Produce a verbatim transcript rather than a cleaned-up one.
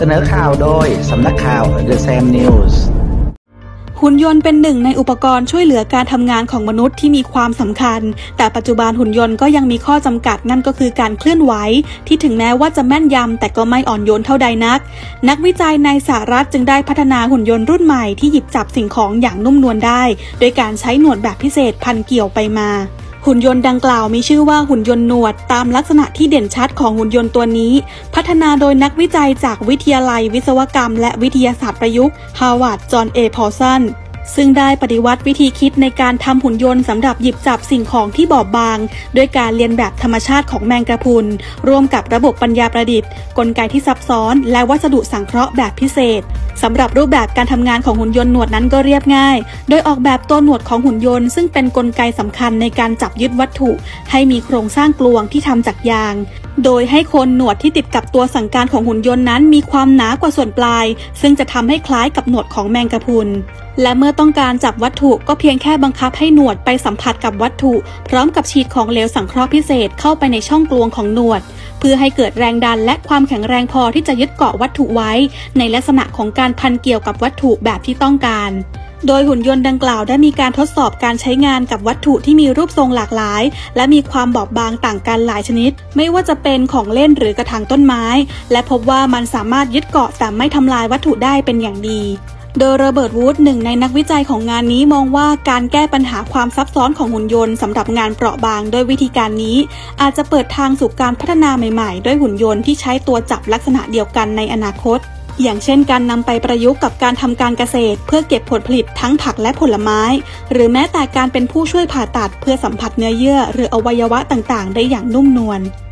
เสนอข่าวโดยสำนักข่าว The Sam News หุ่นยนต์เป็นหนึ่งในอุปกรณ์ช่วยเหลือการทำงานของมนุษย์ที่มีความสำคัญแต่ปัจจุบันหุ่นยนต์ก็ยังมีข้อจำกัดนั่นก็คือการเคลื่อนไหวที่ถึงแม้ว่าจะแม่นยำแต่ก็ไม่อ่อนโยนเท่าใดนักนักวิจัยในสหรัฐจึงได้พัฒนาหุ่นยนต์รุ่นใหม่ที่หยิบจับสิ่งของอย่างนุ่มนวลได้โดยการใช้หนวดแบบพิเศษพันเกี่ยวไปมาหุ่นยนต์ดังกล่าวมีชื่อว่าหุ่นยนต์หนวดตามลักษณะที่เด่นชัดของหุ่นยนต์ตัวนี้พัฒนาโดยนักวิจัยจากวิทยาลัยวิศวกรรมและวิทยาศาสตร์ประยุกต์ Harvard John A. Paulsonซึ่งได้ปฏิวัติวิธีคิดในการทำหุ่นยนต์สำหรับหยิบจับสิ่งของที่บอบบางด้วยการเรียนแบบธรรมชาติของแมงกะพรุนร่วมกับระบบปัญญาประดิษฐ์กลไกที่ซับซ้อนและวัสดุสังเคราะห์แบบพิเศษสำหรับรูปแบบการทำงานของหุ่นยนต์หนวดนั้นก็เรียบง่ายโดยออกแบบตัวหนวดของหุ่นยนต์ซึ่งเป็นกลไกสำคัญในการจับยึดวัตถุให้มีโครงสร้างกลวงที่ทำจากยางโดยให้โคนหนวดที่ติดกับตัวสั่งการของหุ่นยนต์นั้นมีความหนากว่าส่วนปลายซึ่งจะทำให้คล้ายกับหนวดของแมงกะพรุนและเมื่อต้องการจับวัตถุก็เพียงแค่บังคับให้หนวดไปสัมผัสกับวัตถุพร้อมกับฉีดของเหลวสังเคราะห์พิเศษเข้าไปในช่องกลวงของหนวดเพื่อให้เกิดแรงดันและความแข็งแรงพอที่จะยึดเกาะวัตถุไว้ในลักษณะของการพันเกี่ยวกับวัตถุแบบที่ต้องการโดยหุ่นยนต์ดังกล่าวได้มีการทดสอบการใช้งานกับวัตถุที่มีรูปทรงหลากหลายและมีความบอบบางต่างกันหลายชนิดไม่ว่าจะเป็นของเล่นหรือกระถางต้นไม้และพบว่ามันสามารถยึดเกาะแต่ไม่ทำลายวัตถุได้เป็นอย่างดีโดยโรเบิร์ตวูดหนึ่งในนักวิจัยของงานนี้มองว่าการแก้ปัญหาความซับซ้อนของหุ่นยนต์สำหรับงานเปราะบางด้วยวิธีการนี้อาจจะเปิดทางสู่การพัฒนาใหม่ๆด้วยหุ่นยนต์ที่ใช้ตัวจับลักษณะเดียวกันในอนาคตอย่างเช่นการนำไปประยุกต์กับการทำการเกษตรเพื่อเก็บผลผลิตทั้งผักและผลไม้หรือแม้แต่การเป็นผู้ช่วยผ่าตัดเพื่อสัมผัสเนื้อเยื่อหรืออวัยวะต่างๆได้อย่างนุ่มนวล